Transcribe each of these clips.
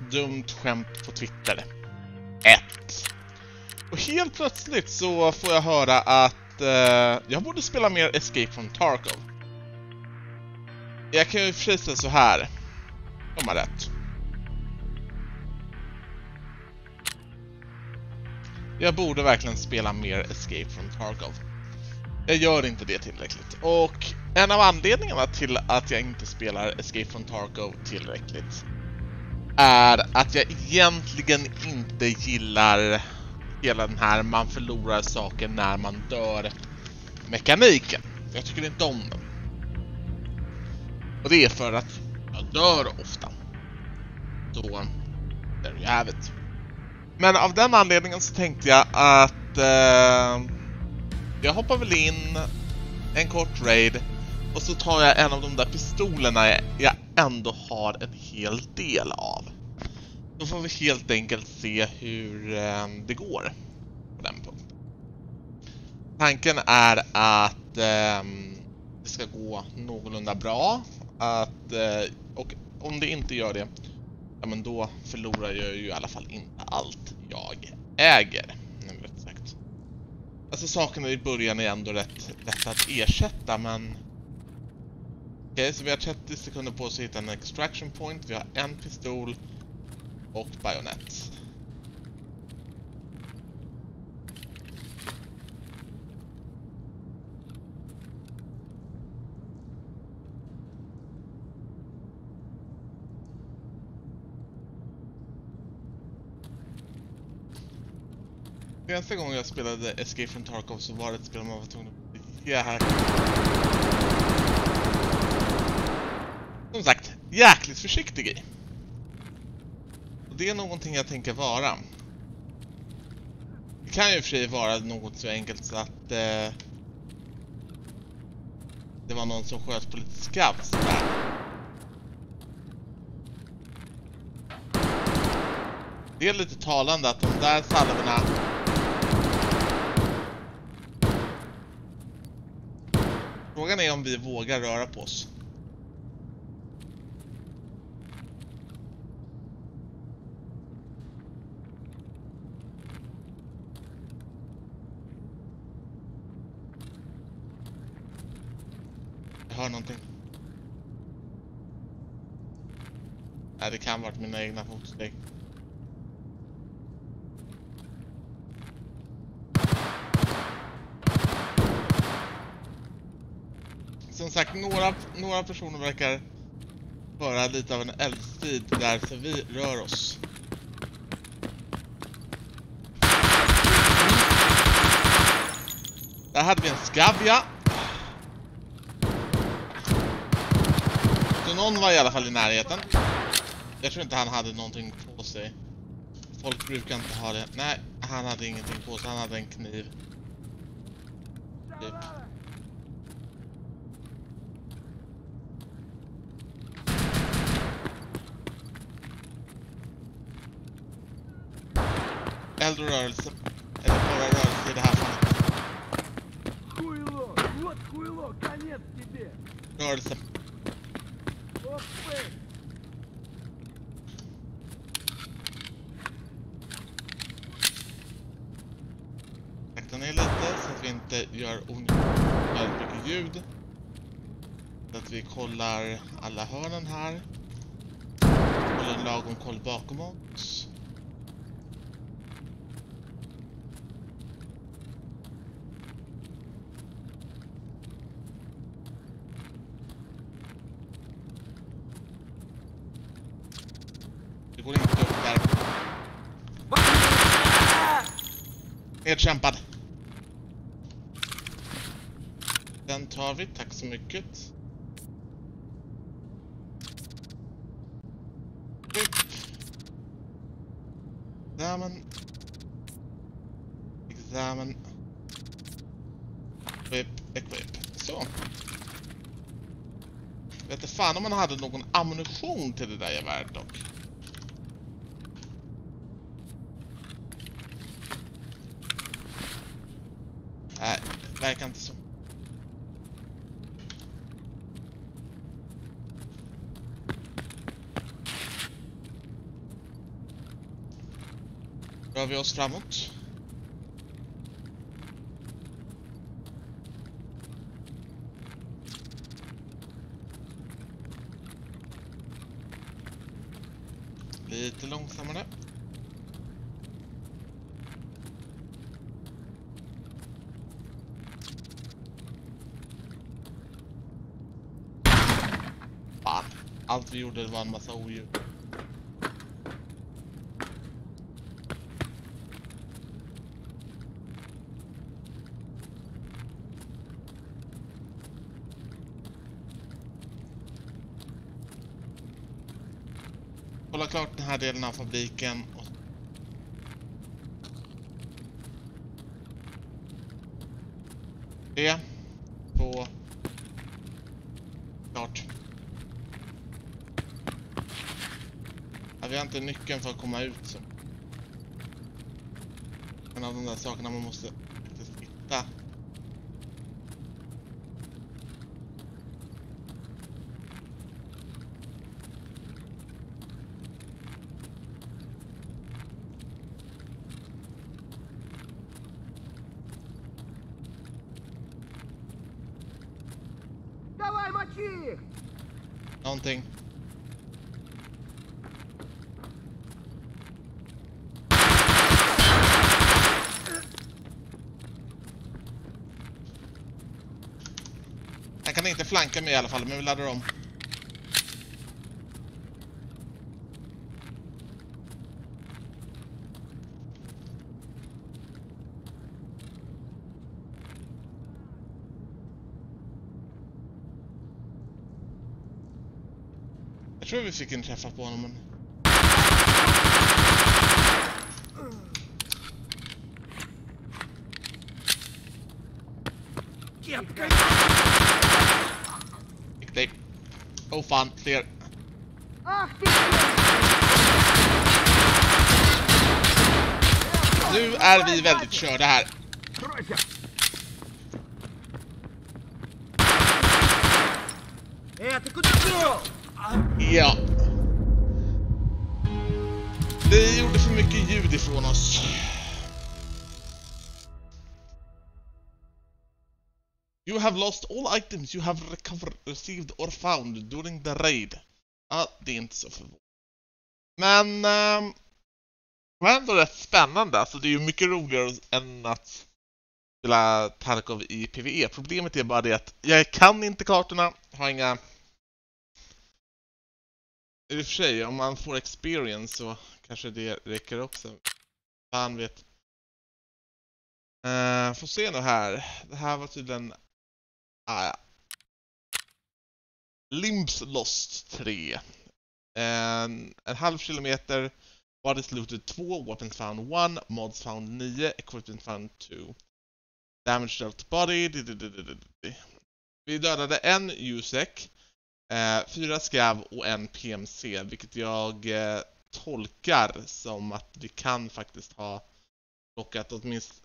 dumt skämt på Twitter. 1. Och helt plötsligt så får jag höra att jag borde spela mer Escape from Tarkov. Jag kan ju säga så här. De har rätt. Jag borde verkligen spela mer Escape from Tarkov. Jag gör inte det tillräckligt. Och en av anledningarna till att jag inte spelar Escape from Tarkov tillräckligt är att jag egentligen inte gillar hela den här man förlorar saker när man dör mekaniken. Jag tycker inte om den. Och det är för att jag dör ofta. Så, there you have it. Men av den anledningen så tänkte jag att jag hoppar väl in en kort raid och så tar jag en av de där pistolerna jag ändå har en hel del av. Då får vi helt enkelt se hur det går på den punkten. Tanken är att det ska gå någorlunda bra. Och om det inte gör det, ja, men då förlorar jag ju i alla fall inte allt jag äger. Rätt sagt. Alltså sakerna i början är ändå rätt lätt att ersätta, men okej, så vi har 30 sekunder på oss att hitta en extraction point. Vi har en pistol och bajonett. Nästa gång jag spelade Escape from Tarkov så var det ett spel man var tvungen att bli här. Som sagt, jäkligt försiktig i. Och det är någonting jag tänker vara. Det kan ju för sig vara något så enkelt så att det var någon som sköt på lite scavs där. Det är lite talande att de där salverna frågan är om vi vågar röra på oss. Jag hör någonting. Nej, det kan vara mina egna fotsteg. Som sagt, några personer verkar vara lite av en eldstrid därför vi rör oss. Där hade vi en Scav, ja. Så någon var i alla fall i närheten. Jag tror inte han hade någonting på sig. Folk brukar inte ha det. Nej, han hade ingenting på sig. Han hade en kniv. Typ. Eldrörelse. Eller bara rörelse i det här fallet. Rörelse. Sakta ner lite så att vi inte gör onödigt mycket ljud. Så att vi kollar alla hörnen här. Håller en lagom koll bakom oss. Det går inte upp där. Nedkämpad. Den tar vi, tack så mycket. Examen. Examen. Equip. Så. Jag vet inte fan om man hade någon ammunition till det där geväret dock. Nej, verkar inte så. Rör vi oss framåt. Lite långsammare. Fan, allt vi gjorde var en massa odjur. Kolla klart den här delen av fabriken. Det. På. Klart. Ja, vi har inte nyckeln för att komma ut. Så. En av de där sakerna man måste faktiskt hitta. Någonting. Han kan inte flanka mig i alla fall, men vi laddar om. Jag tror vi fick en träffa på honom, men... Fick dig. Åh fan, fler. Nu är vi väldigt körda här. Ja. Vi gjorde för mycket ljud ifrån oss. You have lost all items you have received or found during the raid. Ja, det är inte så förvånande. Men det är ändå rätt spännande. Alltså det är ju mycket roligare än att spela Tarkov i PvE. Problemet är bara det att jag kan inte kartorna, har inga... I och för sig, om man får experience så kanske det räcker också. Fan vet. Får se nu här. Det här var tydligen... ja. Limbs Lost 3. En halv kilometer. Bodies looted 2. Weapons found 1. Mods found 9. Equipment found 2. Damage dealt body. Vi dödade en USEC. 4 Scav och en PMC, vilket jag tolkar som att vi kan faktiskt ha plockat åtminstone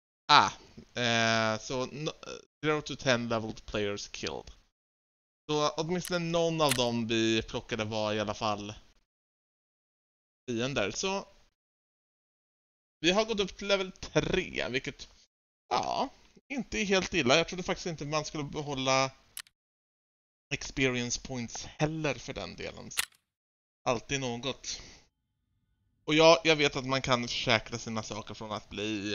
så 0 to 10 leveled players killed. Så åtminstone någon av dem vi plockade var i alla fall fiender. Så vi har gått upp till level 3, vilket inte är helt illa. Jag trodde faktiskt inte man skulle behålla experience points heller för den delen. Alltid något. Och jag vet att man kan försäkra sina saker från att bli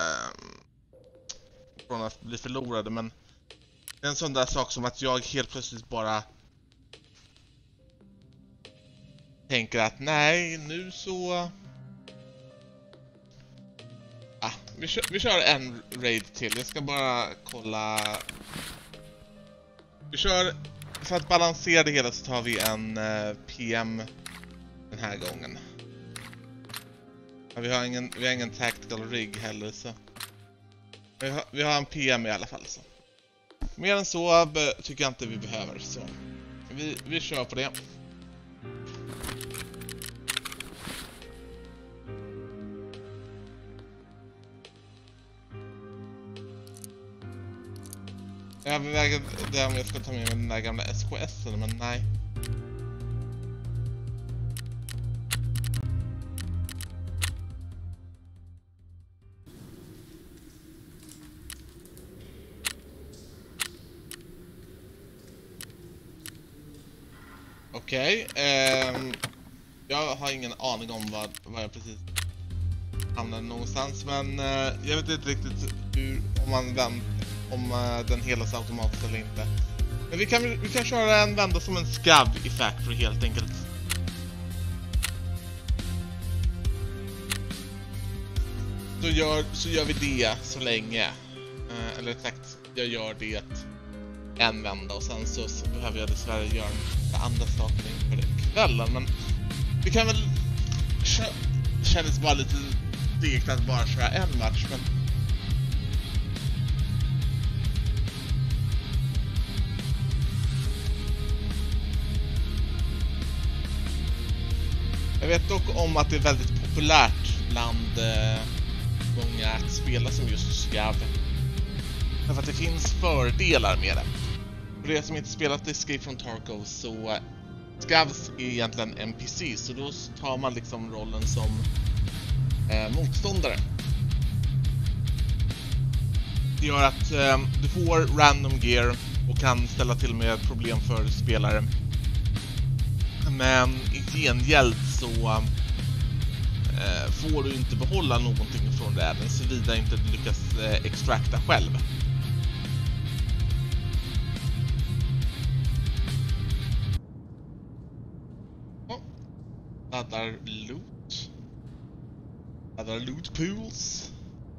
förlorade, men det är en sån där sak som att jag helt plötsligt bara tänker att nej, nu så vi kör en raid till. Jag ska bara kolla. Vi kör, för att balansera det hela så tar vi en PM den här gången. Ja, vi har ingen tactical rig heller, så vi har en PM i alla fall. Så mer än så tycker jag inte vi behöver, så vi kör på det. Jag överväger det om jag ska ta med mig den där gamla SKS-en, men nej. Okej, jag har ingen aning om vad jag precis hamnade någonstans, men jag vet inte riktigt om den helas automatiskt eller inte. Men vi kan köra en vända som en Scav i Factory helt enkelt. Så gör vi det så länge. Eller sagt, jag gör det en vända och sen så behöver jag dessvärre göra andra saker inför kvällen. Men vi kan väl känns bara lite segt att bara köra en match, men jag vet dock om att det är väldigt populärt bland många att spela som just Scav. Därför att det finns fördelar med det. För det som inte spelat Escape from Tarkov, så Scavs är egentligen NPC, så då tar man liksom rollen som motståndare. Det gör att du får random gear och kan ställa till med problem för spelare. Men i gengäld så får du inte behålla någonting från det, även såvida inte du lyckas extrakta själv. Laddar loot pools.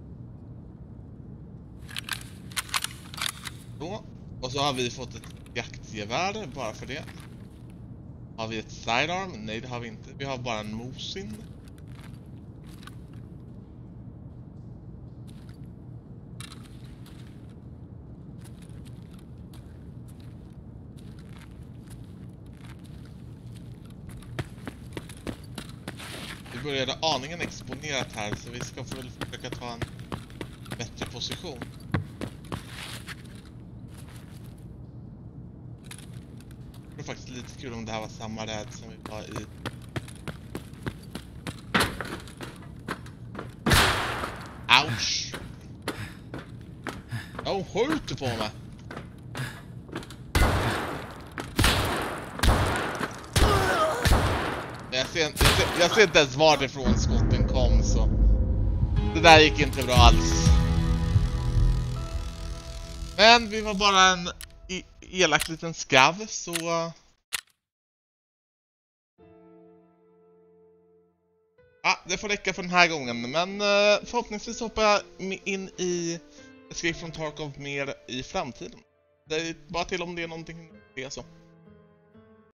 Så. Och så har vi fått ett jaktgevär bara för det. Har vi ett sidearm? Nej, det har vi inte. Vi har bara en mosin. Vi började aningen exponerat här, så vi ska väl försöka ta en bättre position. Det är faktiskt lite kul om det här var samma räd som vi var i. Ouch! De skjuter på mig. Jag ser inte ens varifrån skotten kom, så det där gick inte bra alls. Men vi var bara en elak liten Scav, så ja, det får räcka för den här gången. Men förhoppningsvis hoppar jag in i Escape from Tarkov mer i framtiden. Det är bara till om det är någonting det är så.